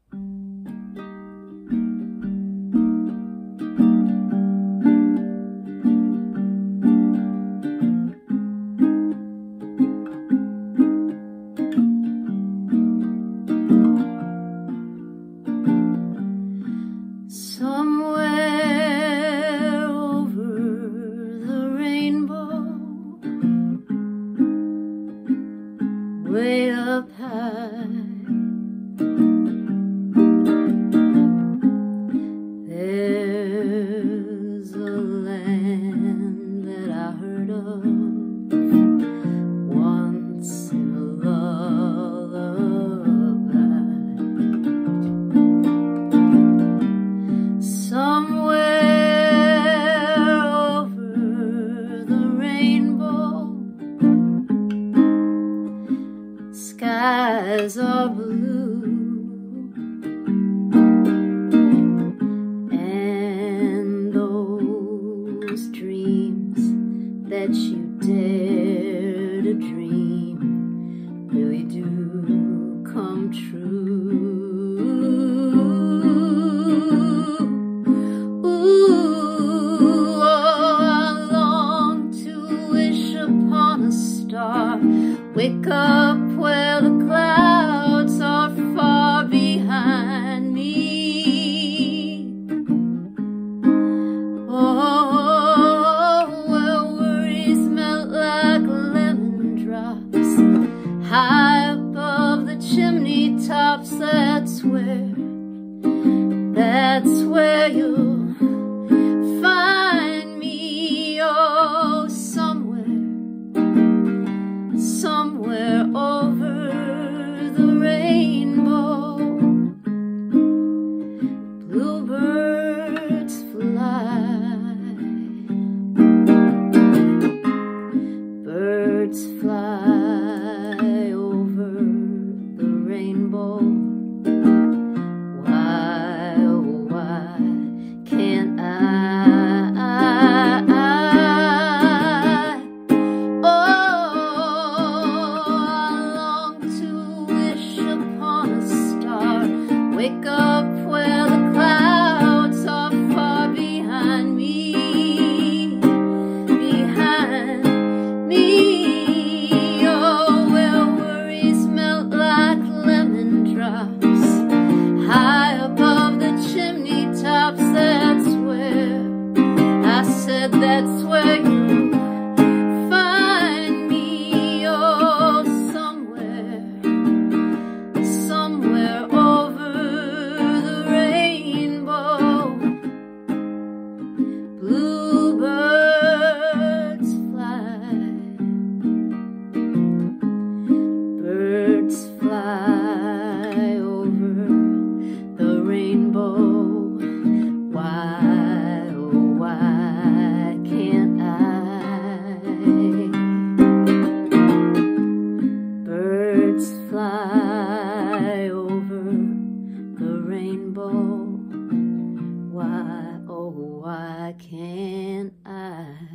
Somewhere over the rainbow, way up high, there's a land that I heard of once in a lullaby. Somewhere over the rainbow, skies are blue, and those dreams that you dare to dream really do come true. Wake up where the clouds are far behind me. Oh, where worries melt like lemon drops, high above the chimney tops. That's where you'll find me. Oh, somewhere over the rainbow, bluebirds fly, birds fly over the rainbow. Why, oh why can't I? Wake up where the clouds are far behind me, behind me. Oh, where worries melt like lemon drops, high above the chimney tops. That's where, I said that's where you find me. Oh, somewhere over bluebirds fly, birds fly over the rainbow. Why, oh why can't I? Birds fly over the rainbow. Why, oh why can't I?